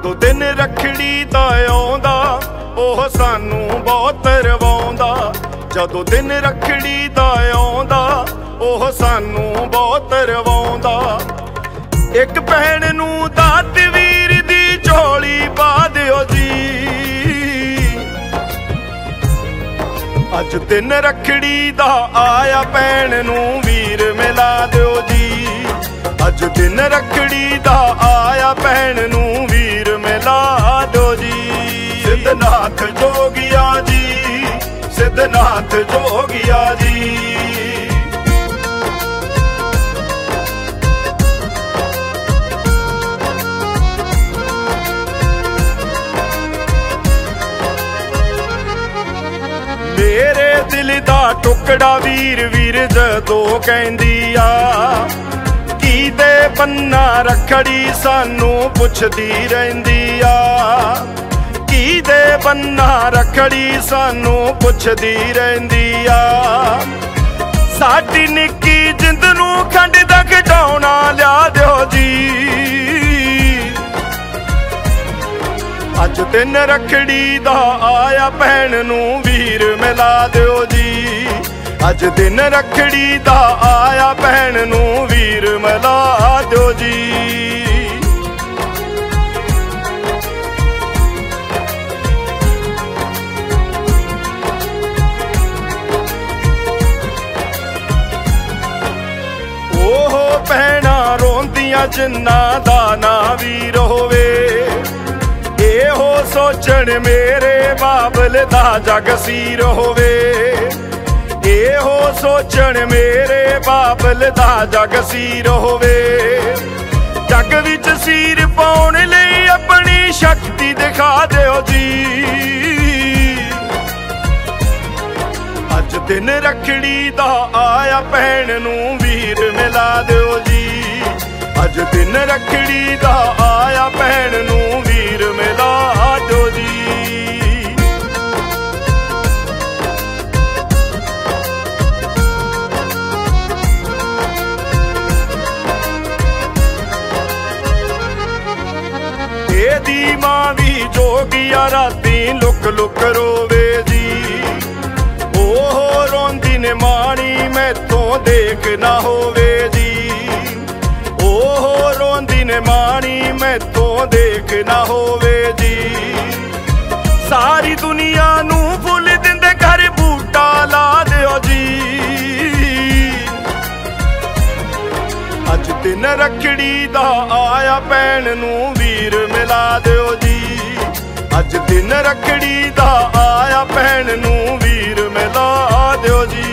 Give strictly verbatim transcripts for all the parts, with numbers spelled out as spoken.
जदों दिन रखड़ी दा आउंदा ओह सानू बहुत रवाउंदा। जदों दिन रखड़ी दा आउंदा ओह सानू बहुत रवाउंदा। एक भैन नू दात वीर दी झोली पा दिओ जी। अज दिन रखड़ी दा आया भैन नू वीर मिला दिओ जी। अज दिन रखड़ी दा आया भैन नू वीर मिला दो जी। सिद्धनाथ जोगिया जी, सिद्धनाथ जोगिया जी। मेरे दिल दा टुकड़ा वीर वीर जदों कहंदी आ। की दे बन्ना रखड़ी सानू पुछदी रहिंदी आ। की दे बन्ना रखड़ी सानू पुछदी रहिंदी आ। साडी निक्की जिंद नू खंड दा खिडौना लिया दिओ जी। अज दिन रखड़ी दा आया भैन नू वीर मिला दिओ जी। अज दिन रखड़ी दा आया भैन नू वीर मिला दिओ जी। ओह भैना रोंदियां जिन्ना दा ना वीर होवे। एहो सोचण मेरे बाबल दा जग सीर होवे। एहो सोचण मेरे बाबल दा जग सीर होवे। जग विच सीर पाउण लई अपनी शक्ति दिखा दिओ जी। अज दिन रखड़ी दा आया भैन नू वीर मिला दिओ जी। अज दिन रखड़ी दा आया भैन नू वीर मिला दिओ जी। एदी मां भी जोगिया राती लुक लुक रोवे जी। ओह रोंदी ने माणी मैथों देख ना होवे जी। ओह रोंदी ने माणी मैथों देख ना होवे जी। सारी दुनिया नू फुल दिंदे घर बूटा ला दिओ जी। अज दिन रखड़ी दा आया भैन नू वीर मिला दिओ जी। अज दिन रखड़ी दा आया भैन नू वीर मिला दिओ जी।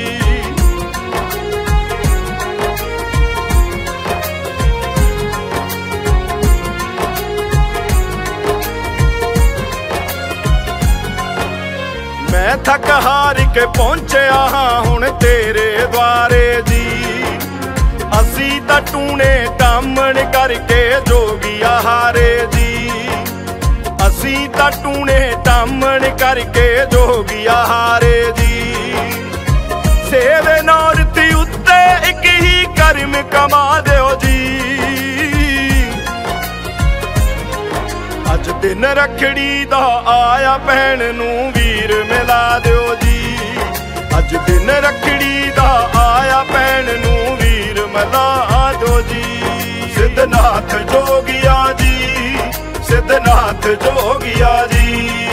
मैं थक हार के पहुंचया हां हुण तेरे द्वारे जी। असी तां टूणे टामण करके जोगिया हारे जी। असी तां टूणे टामण करके जोगिया हारे जी। सेवे नौरती उत्ते एक ही कर्म कमा दिओ जी। अज दिन रखड़ी दा आया भैन नू वीर मिला दिओ जी। अज दिन रखड़ी दा आया भैन नू वीर मिला दिओ जी। सिद्धनाथ जोगिया जी, सिद्धनाथ जोगिया जी।